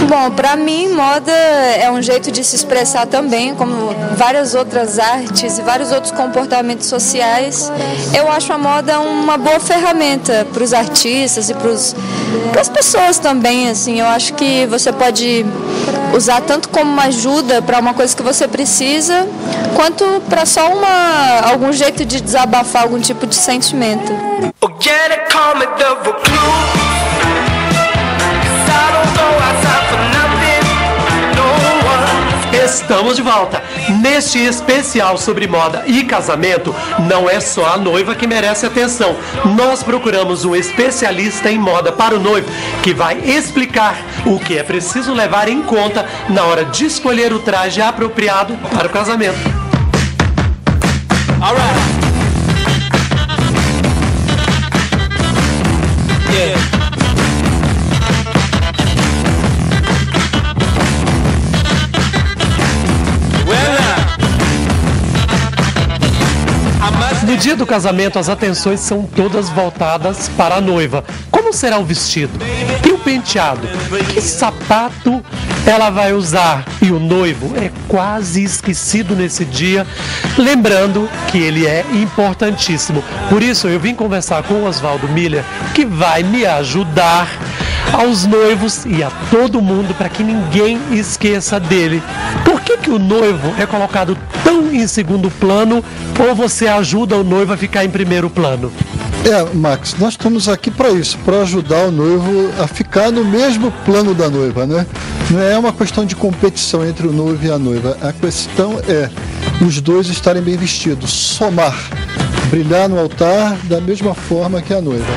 Bom, para mim, moda é um jeito de se expressar também, como várias outras artes e vários outros comportamentos sociais. Eu acho a moda uma boa ferramenta para os artistas e para as pessoas também, assim. Eu acho que você pode usar tanto como uma ajuda para uma coisa que você precisa, quanto para só algum jeito de desabafar algum tipo de sentimento. Estamos de volta. Neste especial sobre moda e casamento, não é só a noiva que merece atenção. Nós procuramos um especialista em moda para o noivo, que vai explicar o que é preciso levar em conta na hora de escolher o traje apropriado para o casamento. All right. Yeah. No dia do casamento, as atenções são todas voltadas para a noiva. Como será o vestido? E o penteado? Que sapato ela vai usar? E o noivo é quase esquecido nesse dia, lembrando que ele é importantíssimo. Por isso, eu vim conversar com o Oswaldo Miller, que vai me ajudar aos noivos e a todo mundo para que ninguém esqueça dele. Por que o noivo é colocado tão em segundo plano, ou você ajuda o noivo a ficar em primeiro plano? Max, nós estamos aqui para isso, para ajudar o noivo a ficar no mesmo plano da noiva, né? Não é uma questão de competição entre o noivo e a noiva. A questão é os dois estarem bem vestidos, somar, brilhar no altar da mesma forma que a noiva.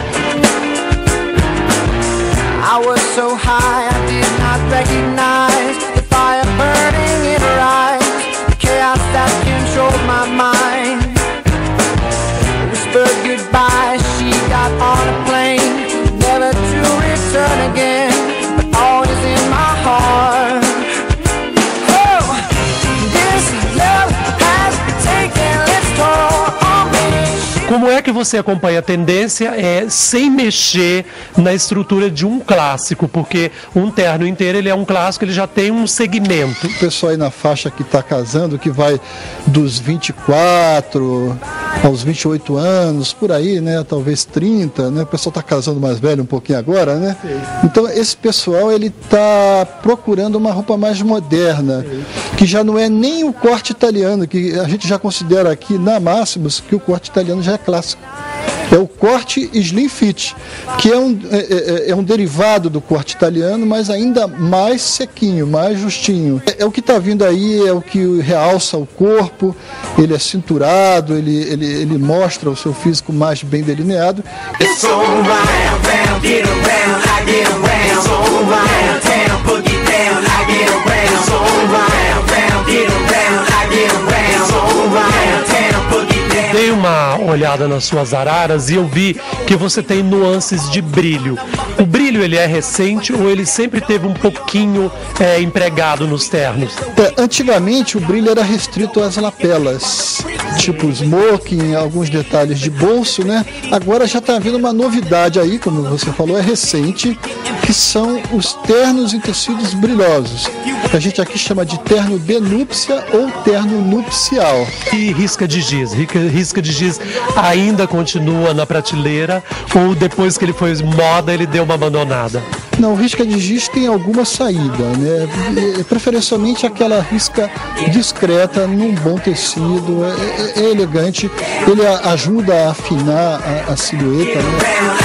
I was so high, I did not recognize the fire burning in her eyes, the chaos that controlled my mind. Whispered goodbye, she got on a plane, never to return again, but always in my heart. Oh, this love has taken its toll on me. Como é que você acompanha a tendência sem mexer na estrutura de um clássico? Porque um terno inteiro, ele é um clássico, ele já tem um segmento. O pessoal aí na faixa que está casando, que vai dos 24 aos 28 anos, por aí, né? Talvez 30, né? O pessoal está casando mais velho um pouquinho agora, né? Sim. Então esse pessoal, ele está procurando uma roupa mais moderna, que já não é nem o corte italiano, que a gente já considera aqui na Máximos que o corte italiano já é clássico. É o corte slim fit, que é um derivado do corte italiano, mas ainda mais sequinho, mais justinho. É o que está vindo aí, é o que realça o corpo, ele é cinturado, ele mostra o seu físico mais bem delineado. Dei uma olhada nas suas araras e eu vi que você tem nuances de brilho. O brilho, ele é recente ou ele sempre teve um pouquinho empregado nos ternos? Antigamente o brilho era restrito às lapelas, tipo smoking, alguns detalhes de bolso, né? Agora já está havendo uma novidade aí, como você falou, é recente, que são os ternos em tecidos brilhosos, que a gente aqui chama de terno de núpcia ou terno nupcial. E risca de giz? Risca de giz ainda continua na prateleira ou depois que ele foi moda ele deu uma abandonada? Não, risca de giz tem alguma saída, né? Preferencialmente aquela risca discreta num bom tecido, é elegante, ele ajuda a afinar a silhueta, né?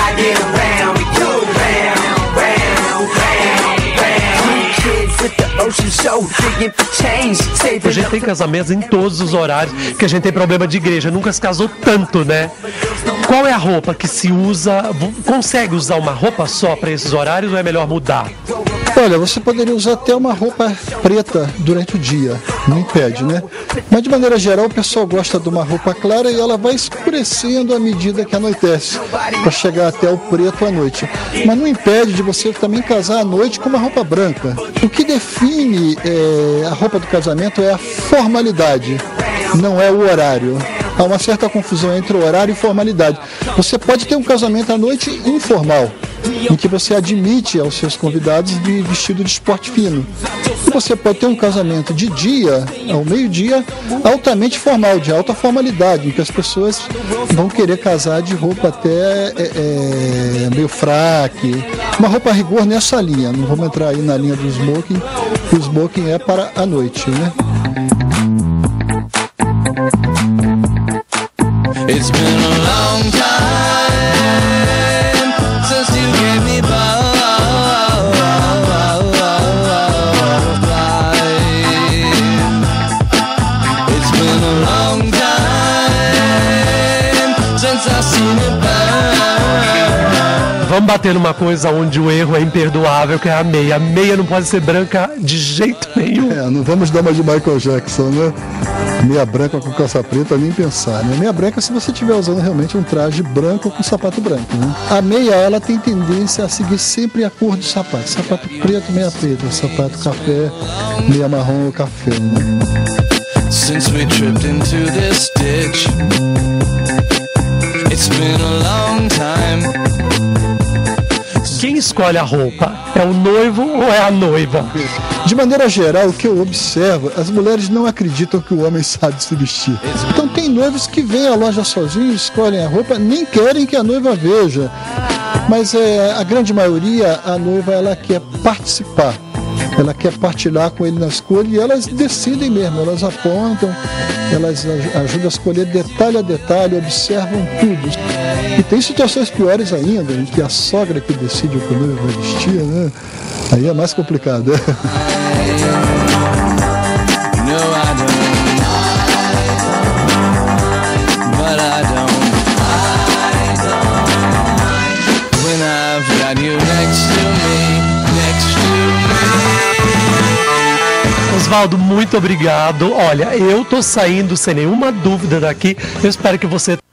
A gente tem casamentos em todos os horários, que a gente tem problema de igreja, nunca se casou tanto, né? Qual é a roupa que se usa? Consegue usar uma roupa só para esses horários ou é melhor mudar? Olha, você poderia usar até uma roupa preta durante o dia, não impede, né? Mas de maneira geral o pessoal gosta de uma roupa clara e ela vai escurecendo à medida que anoitece, para chegar até o preto à noite. Mas não impede de você também casar à noite com uma roupa branca. O que define a roupa do casamento é a formalidade, não é o horário. há uma certa confusão entre horário e formalidade. Você pode ter um casamento à noite informal, em que você admite aos seus convidados de vestido de esporte fino. E você pode ter um casamento de dia, ao meio-dia, altamente formal, de alta formalidade, em que as pessoas vão querer casar de roupa até meio fraque, uma roupa a rigor nessa linha. Não vamos entrar aí na linha do smoking, o smoking é para a noite, né? It's been a long time since you gave me It's been a long time since I've seen it burn. Vamos bater numa coisa onde o erro é imperdoável, que é a meia. A meia não pode ser branca de jeito nenhum. Não vamos dar uma de Michael Jackson, né? Meia branca com calça preta, nem pensar, né? Meia branca se você estiver usando realmente um traje branco com sapato branco, né? A meia, ela tem tendência a seguir sempre a cor do sapato. Sapato preto, meia preta. Sapato café, meia marrom ou café, né? Since we tripped into this ditch, it's been a long time. Quem escolhe a roupa? É o noivo ou é a noiva? De maneira geral, o que eu observo, as mulheres não acreditam que o homem sabe se vestir. Então tem noivos que vêm à loja sozinhos, escolhem a roupa, nem querem que a noiva veja. Mas a grande maioria, a noiva, ela quer participar. Ela quer partilhar com ele na escolha e elas decidem mesmo, elas apontam, elas ajudam a escolher detalhe a detalhe, observam tudo. E tem situações piores ainda, em que a sogra que decide o que o noivo vai vestir, né? Aí é mais complicado. Oswaldo, muito obrigado. Olha, eu tô saindo sem nenhuma dúvida daqui. Eu espero que você